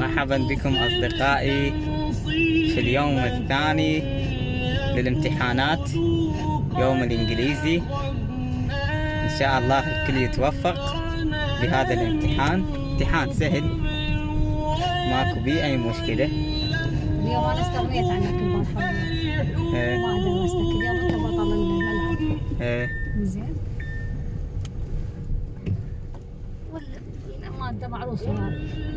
مرحبا بكم أصدقائي في اليوم الثاني للامتحانات، يوم الإنجليزي. إن شاء الله الكل يتوفق بهذا الامتحان. امتحان سهل ماكو بيه أي مشكلة. اليوم أنا استغنيت عنك البارحة، ما درستك اليوم، أنت بطل الملعب. زين. والمادة معروفة.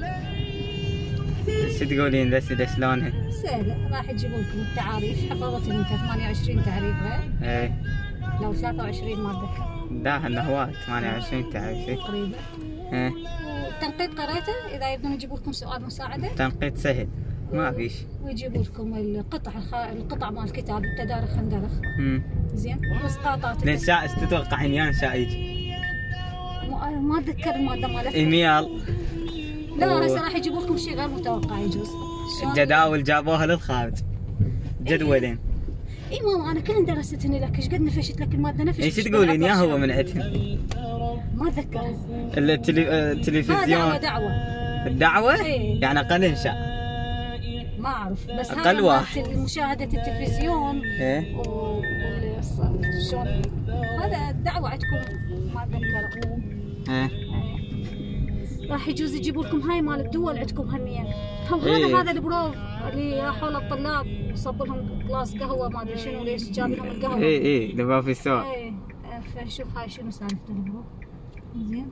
شو تقولين الأسئلة شلونها؟ سهلة، راح يجيبوا لكم التعاريف. حفظت أنت 28 تعريف غير؟ لو 23 ما أتذكر. لا هلا هواي 28 تعريف تقريبا. التنقيط قريته؟ إذا يبدون يجيبوا لكم سؤال مساعدة؟ تنقيط سهل ما فيش. ويجيبوا لكم القطع مال الكتاب، التدارخ خندرخ. زين. واسقاطات. ليش ايش تتوقعين يا شا يجي؟ ما اتذكر المادة مالتها. ايميل. لا هسه راح يجيبوا لكم شيء غير متوقع يجوز. الجداول جابوها للخارج. جدولين. اي ماما انا كلن درستهن لك، ايش قد نفشت لك المادة نفشت. ايش تقولين يا هو من عندهن؟ ما اتذكر. التلفزيون. دعوة. الدعوة؟ ايه. يعني اقل ان شاء. ما اعرف بس اقل واحد. مشاهدة التلفزيون. ايه. شلون هذا الدعوة عندكم ما اتذكر. ايه. راح يجوز يجيبوا لكم هاي مال الدول عندكم همين. هذا البروف اللي راحوا للطلاب وصبوا لهم كلاس قهوة ما ادري شنو، ليش جاب لهم القهوة. ايه البروفيسور. ايه فشوف هاي شنو سالفة البروف. زين.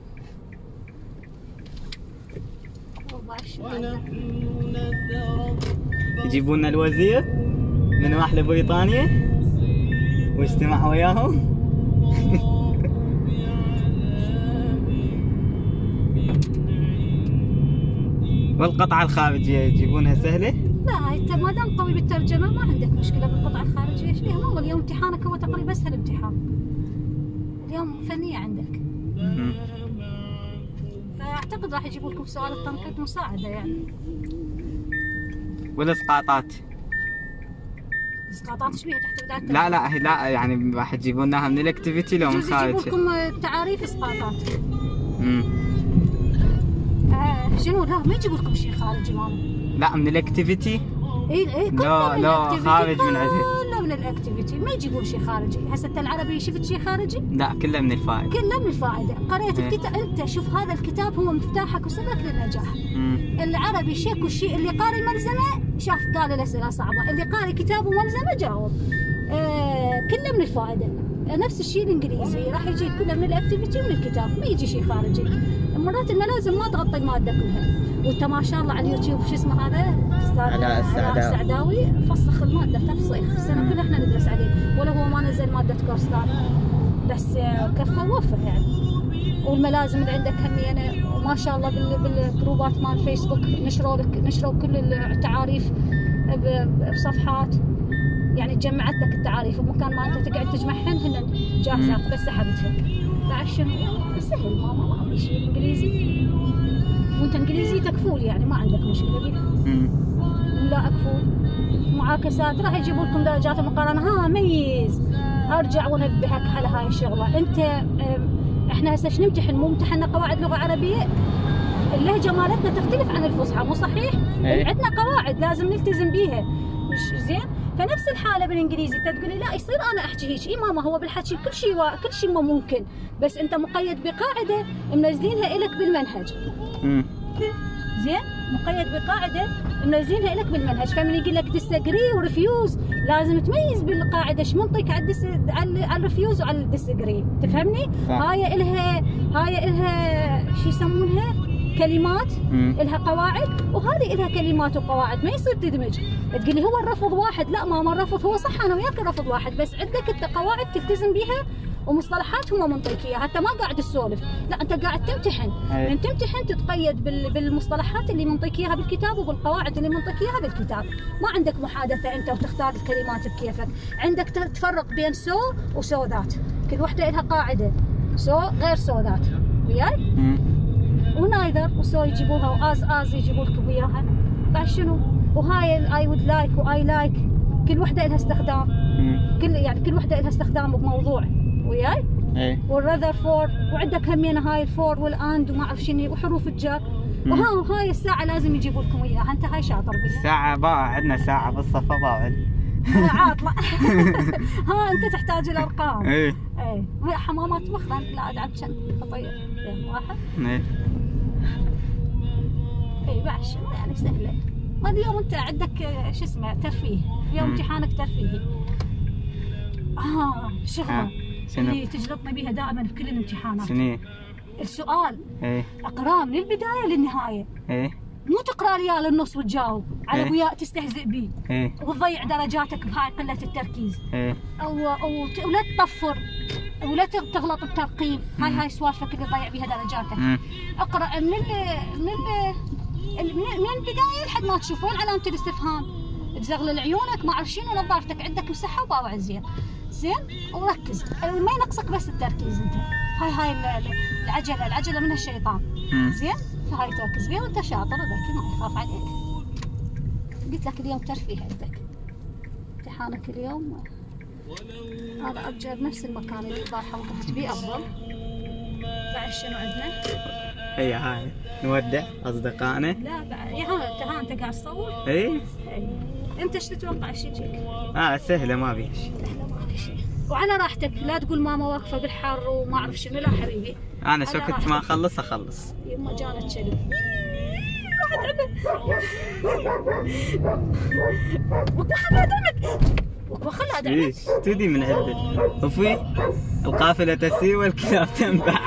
يجيبون لنا الوزير من راح لبريطانيا واجتمع وياهم. والقطعة الخارجية يجيبونها سهلة؟ لا انت ما دام قوي بالترجمة ما عندك مشكلة بالقطعة الخارجية. ايش فيها؟ ماما اليوم امتحانك هو تقريبا اسهل امتحان. اليوم فنية عندك. فاعتقد راح يجيبوا لكم سؤال التنقيط مساعدة يعني. والاسقاطات؟ اسقاطات ايش بيها تحت بداية؟ لا يعني راح تجيبون لها من الاكتيفيتي لو من خارج. يجيبوا لكم تعاريف اسقاطات. شنو؟ لا ما يجيبوا لكم شيء خارجي ماما. لا من الاكتيفيتي. اي لا خارج من عندها. لا من الاكتيفيتي ما يجيبون شيء خارجي. هسه انت العربي شفت شيء خارجي؟ لا كله من الفائدة. كله من الفائدة. قريت الكتاب انت شوف هذا الكتاب هو مفتاحك وسببك للنجاح. العربي شيك والشيء اللي قاري الملزمة شاف قال الأسئلة صعبة، اللي قاري كتاب وملزمة جاوب. كله من الفائدة. نفس الشيء الانجليزي راح يجي كله من الاكتيفيتي ومن الكتاب، ما يجي شيء خارجي. مرات الملازم ما تغطي المادة كلها. وانت ما شاء الله على اليوتيوب شو اسمه هذا؟ علاء السعداوي فسخ المادة تفسيخ، السنة كلها احنا ندرس عليه، ولا هو ما نزل مادة كورس ثاني. بس كفى ووفى يعني. والملازم اللي عندك همينه وما شاء الله بالجروبات مال فيسبوك نشروا كل التعاريف بصفحات، يعني جمعت لك التعاريف ومكان ما انت تقعد تجمعهن هن جاهزات بس سحبت لك. بعد شنو؟ سهل ماما ما في شيء. انجليزي وانت انجليزيتك فول يعني ما عندك مشكله بيها. لا اكفول. معاكسات راح يجيبوا لكم درجات المقارنه. ميز. ارجع وانبهك على هاي الشغله. انت احنا هسه ايش نمتحن؟ مو امتحنا قواعد لغه عربيه؟ اللهجه مالتنا تختلف عن الفصحى مو صحيح؟ عندنا قواعد لازم نلتزم بيها. مش زين؟ فنفس الحاله بالانجليزي انت تقولي لا يصير انا احكي هيك. اي ماما هو بالحكي كل شيء ما ممكن، بس انت مقيد بقاعده منزلينها الك بالمنهج. زين؟ مقيد بقاعده منزلينها لك بالمنهج. فمن يقول لك ديسجري وريفيوز لازم تميز بالقاعده ايش منطق على الريفيوز وعلى الديسجري. تفهمني؟ هاي الها شو يسمونها؟ كلمات. الها قواعد وهذه الها كلمات وقواعد، ما يصير تدمج. تقول لي هو الرفض واحد. لا ماما الرفض هو صح، انا وياك الرفض واحد، بس عندك انت قواعد تلتزم بيها ومصطلحات هم منطيك اياها. انت ما قاعد تسولف، لا انت قاعد تمتحن. من تمتحن تتقيد بالمصطلحات اللي منطيك اياها بالكتاب وبالقواعد اللي منطيك اياها بالكتاب. ما عندك محادثه انت وتختار الكلمات بكيفك. عندك تفرق بين سو وسو ذات، كل وحده لها قاعده. سو غير سو ذات، وياي؟ ونايذر وسو يجيبوها واز يجيبوا لك وياها. بعد شنو؟ وهاي اي وود لايك واي لايك كل وحده لها استخدام. كل وحده لها استخدام بموضوع. وياي؟ والرذر فور، وعندك همين هاي الفور والاند وما اعرف شنو وحروف الجر. وهاي الساعة لازم يجيبوا لكم اياها، انت هاي شاطر بها. ساعة باع عندنا ساعة بالصفا باعل. عاطلة. ها انت تحتاج الارقام. ايه حمامات مخ لا ادعم كم خطير واحد. ايه اي بعش يعني سهلة. اليوم انت عندك شو اسمه ترفيه، اليوم امتحانك ترفيهي. شغلة اللي تجلطني بيها دائما في كل الامتحانات. شنو؟ السؤال ايه اقراه من البداية للنهاية. ايه مو تقرا لي للنص وتجاوب على إيه؟ ابويا تستهزئ بي. ايه وتضيع درجاتك بهاي قلة التركيز. ايه ولا تطفر ولا تغلط بترقيم. هاي سوالفك اللي تضيع بيها درجاتك. اقرا من البدايه لحد ما تشوفون علامه الاستفهام، تزغلل عيونك، ما اعرف شنو، نظارتك عندك مسحه وباوع زين وركز، ما ينقصك بس التركيز. انت هاي العجله من الشيطان. زين فهاي تركز بيها وانت شاطر ذكي ما يخاف عليك. قلت لك اليوم ترفيه عندك، امتحانك اليوم. هذا ارجع بنفس المكان اللي البارحه وقفت بيه افضل. بعد شنو عندنا؟ هاي نودع اصدقائنا. لا بعد انت قاعد تصور؟ ايه انت ايش تتوقع ايش يجيك؟ سهله ما بيها شيء. سهله ما في شيء. وعلى راحتك، لا تقول ماما واقفه بالحر وما اعرف شنو. لا حبيبي انا شو كنت ما اخلص يما جانت شلو. وخلها دمك وخلها دمك. ايش تودي من عندك؟ وفي القافله تسير والكلاب تنبح.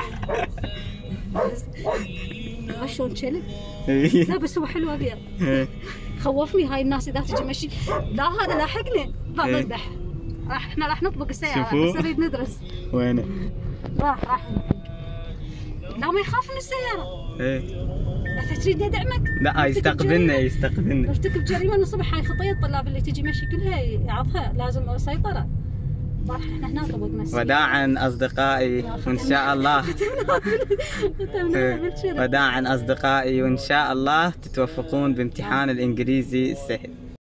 شلون شلب؟ إيه. لا بس هو حلو ابيض. خوفني هاي الناس اذا تجي مشي. لا هذا لاحقني بعد البحر. احنا راح نطبق السياره بس نريد ندرس. وينه؟ راح لا ما يخاف من السياره. ايه لا تريد ندعمك. لا يستقبلنا ارتكب جريمه من الصبح. هاي خطيه الطلاب اللي تجي مشي كلها يعرفها، لازم سيطره. احنا هنا طبقنا. وداعا اصدقائي وان شاء الله. وداعا اصدقائي وان شاء الله تتوفقون بامتحان الانجليزي السهل.